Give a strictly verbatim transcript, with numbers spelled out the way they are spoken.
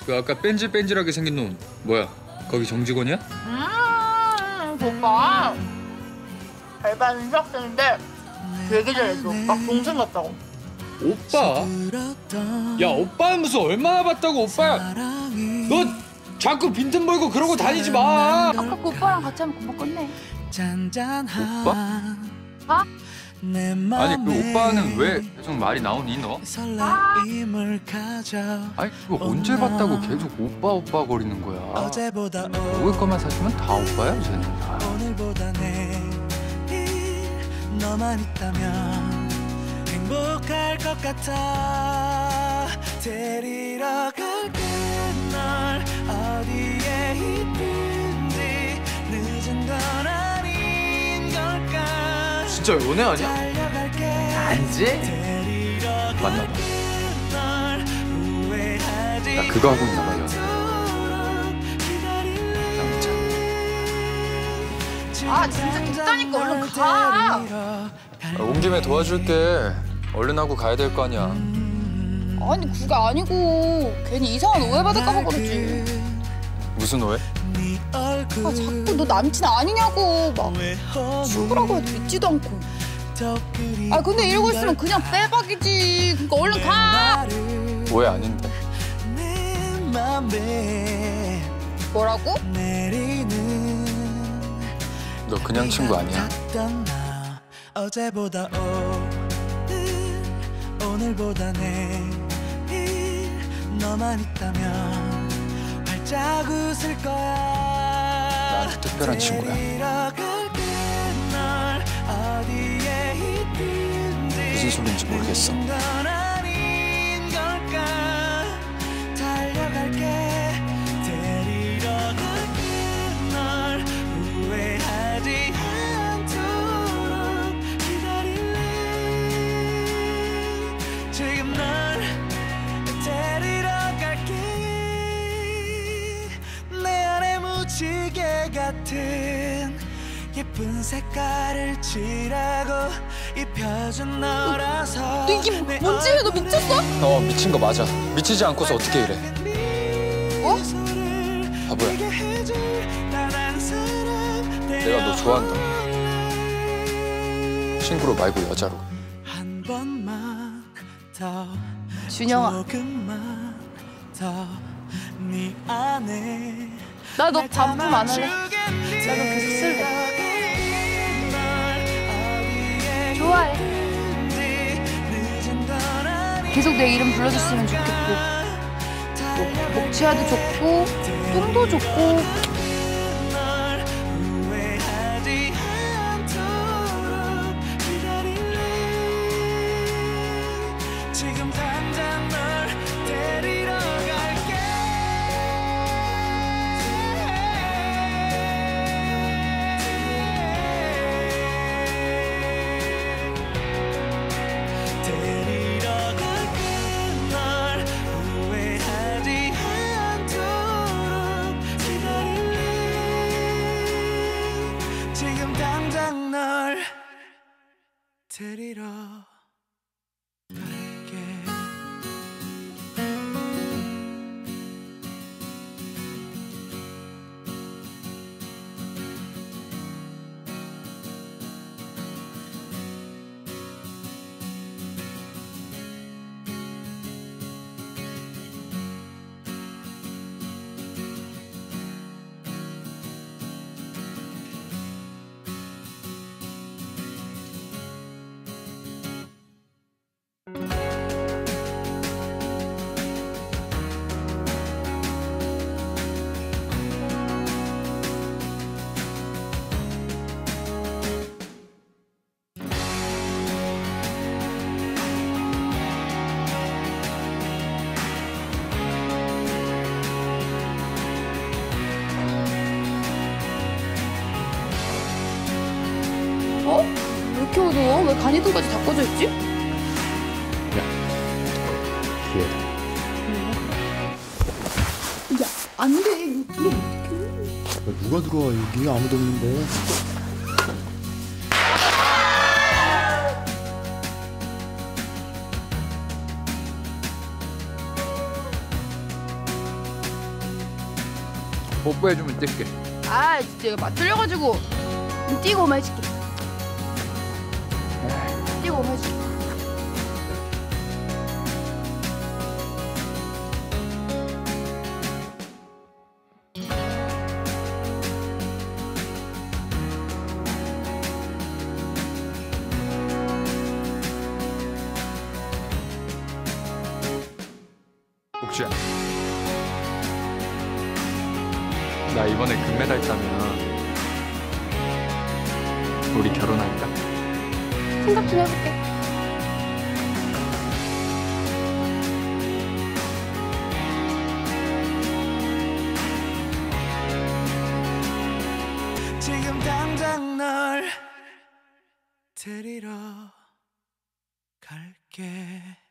그 아까 뺀질뺀질하게 생긴 놈 뭐야? 거기 정직원이야? 음, 오빠 알바는 휴학생인데 되게 잘했어. 막 동생 같다고. 오빠? 야, 오빠는 무슨 얼마나 봤다고 오빠야? 너 자꾸 빈틈 벌고 그러고 다니지 마. 아까 그 오빠랑 같이 하면 금방 끝내. 오빠? 아? 아니 그 오빠는 왜 계속 말이 나오니 너? 아. 아니 그거 언제 봤다고 계속 오빠 오빠 거리는 거야. 먹을 것만 사주면 다 오빠야 쟤는. 아. 너만 있다면 행복할 것 같아. 데리러 갈게 널 어디에 있든지 늦은 건 아닌 걸까. 진짜 연애 아니야? 아니지? 맞나 봐. 나 그거 하고 있나 봐 연애. 아 진짜 됐다니까 얼른 가. 아, 온 김에 도와줄게. 얼른 하고 가야 될 거 아니야. 아니 그게 아니고 괜히 이상한 오해받을까 봐 그러지. 무슨 오해? 아 자꾸 너 남친 아니냐고 막 친구라고 해도 믿지도 않고. 아 근데 이러고 있으면 그냥 빼박이지. 그러니까 얼른 가. 오해 아닌데. 뭐라고? 너 그냥 친구 아니야. 어제보다 오늘 오늘보다 내일 너만 있다면 활짝 웃을 거야. 나한테 특별한 친구야. 무슨 소린지 모르겠어. 시계 같은 예쁜 색깔을 칠하고 입혀준 너라서. 너 이게 뭔지? 너 미쳤어? 어 미친 거 맞아. 미치지 않고서 어떻게 이래. 어? 바보야. 내가 너 좋아한다. 친구로 말고 여자로. 한 번만 더 준영아, 조금만 더 네 안에 나 너 반품 안 할래. 나 너 계속 쓸래. 좋아해. 계속 내 이름 불러줬으면 좋겠고, 뭐 복치아도 좋고 똥도 좋고. 지금 당장 널 데리러 갈게. 데리러 갈게 널 후회하지 않도록 기다릴래. 지금 당장 널 데리러 어? 왜 이렇게 어두워? 왜 간이등까지 다 꺼져 있지? 기회다. 야, 안 돼. 이거 어떡해. 누가 들어와 여기 아무도 없는데. 뽀뽀해주면 뛸게. 아 진짜 이거 맞들려가지고 뛰고 오면 해줄게. 뛰고 오면 해줄게. 옥주야, 나 이번에 금메달 따면 우리 결혼할까? 생각 좀 해볼게. 지금 당장 널 데리러 갈게.